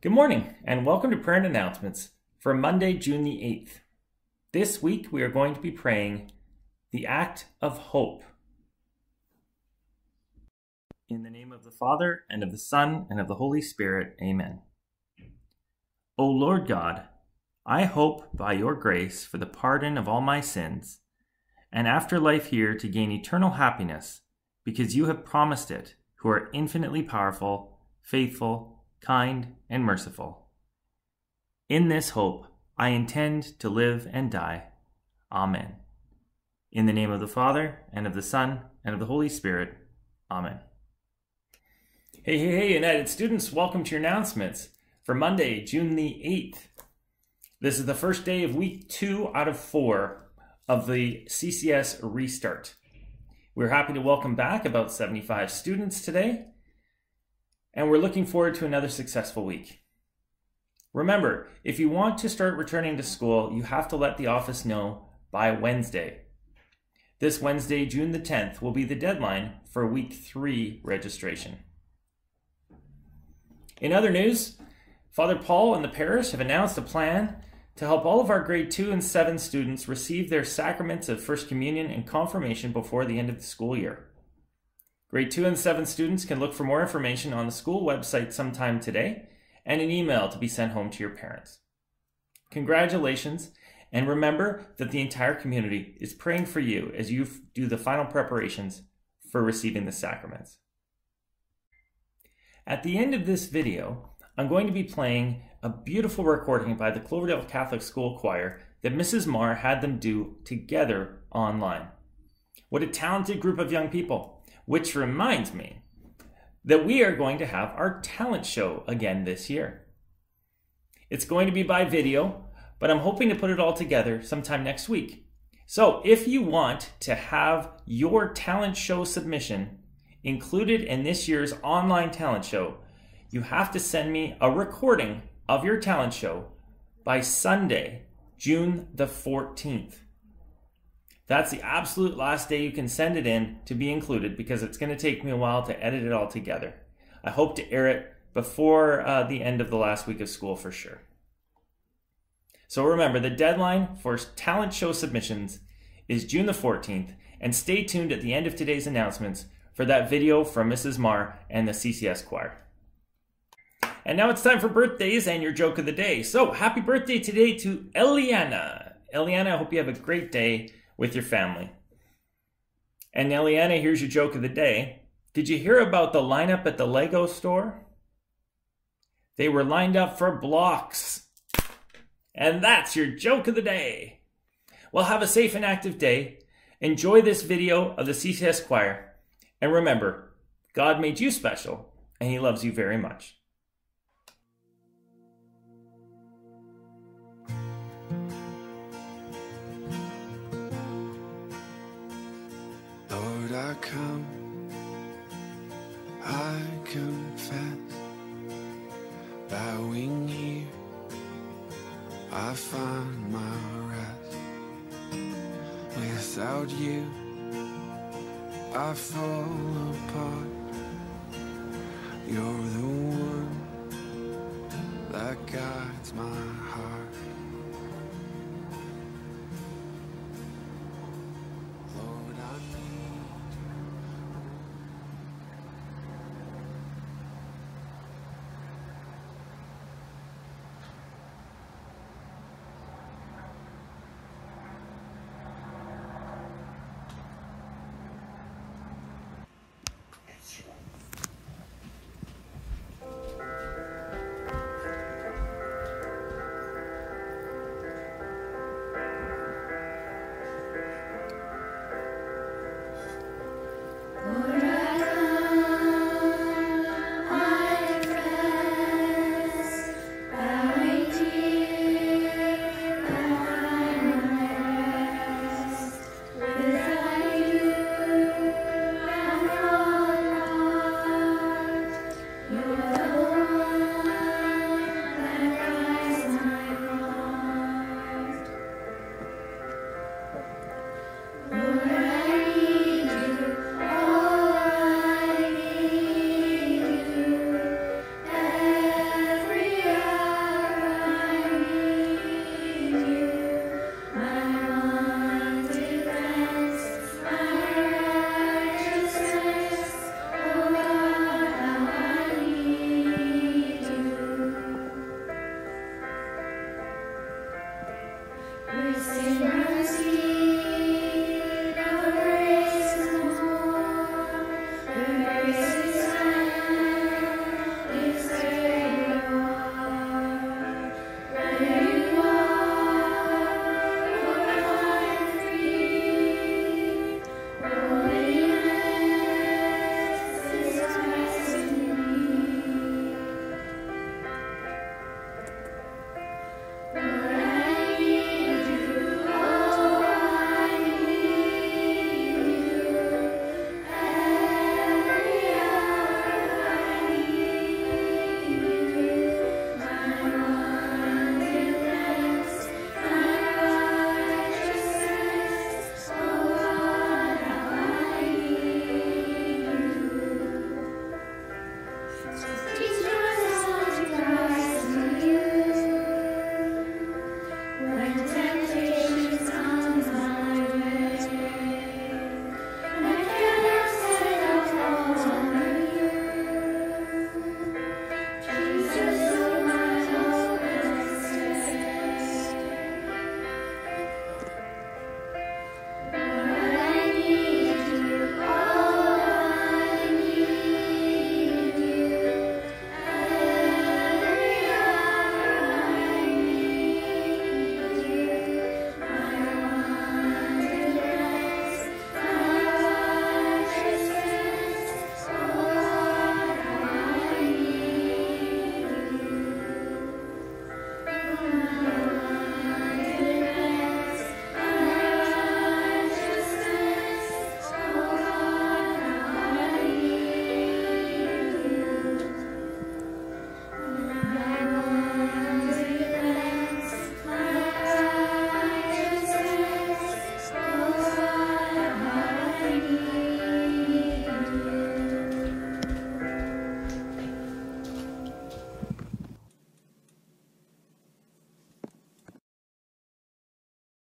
Good morning and welcome to prayer and announcements for Monday, June the 8th. This week we are going to be praying the act of hope. In the name of the Father, and of the Son, and of the Holy Spirit, amen. O Lord God, I hope by your grace for the pardon of all my sins, and after life here to gain eternal happiness, because you have promised it, who are infinitely powerful, faithful, kind, and merciful. In this hope, I intend to live and die. Amen. In the name of the Father, and of the Son, and of the Holy Spirit. Amen. Hey, United students, welcome to your announcements for Monday, June the 8th. This is the first day of week 2 out of 4 of the CCS restart. We're happy to welcome back about 75 students today, and we're looking forward to another successful week. Remember, if you want to start returning to school, you have to let the office know by Wednesday. This Wednesday, June the 10th, will be the deadline for week 3 registration. In other news, Father Paul and the parish have announced a plan to help all of our grade 2 and 7 students receive their sacraments of First Communion and Confirmation before the end of the school year. Grade 2 and 7 students can look for more information on the school website sometime today and an email to be sent home to your parents. Congratulations, and remember that the entire community is praying for you as you do the final preparations for receiving the sacraments. At the end of this video, I'm going to be playing a beautiful recording by the Cloverdale Catholic School Choir that Mrs. Marr had them do together online. What a talented group of young people! Which reminds me that we are going to have our talent show again this year. It's going to be by video, but I'm hoping to put it all together sometime next week. So if you want to have your talent show submission included in this year's online talent show, you have to send me a recording of your talent show by Sunday, June the 14th. That's the absolute last day you can send it in to be included, because it's going to take me a while to edit it all together. I hope to air it before the end of the last week of school for sure. So remember, the deadline for talent show submissions is June the 14th, and stay tuned at the end of today's announcements for that video from Mrs. Marr and the CCS choir. And now it's time for birthdays and your joke of the day. So happy birthday today to Eliana. Eliana, I hope you have a great day with your family. And Eliana, here's your joke of the day. Did you hear about the lineup at the Lego store? They were lined up for blocks. And that's your joke of the day. Well, have a safe and active day. Enjoy this video of the CCS choir. And remember, God made you special, and He loves you very much. Lord, I come, I confess, bowing here, I find my rest. Without you, I fall apart. You're the one that guides my heart.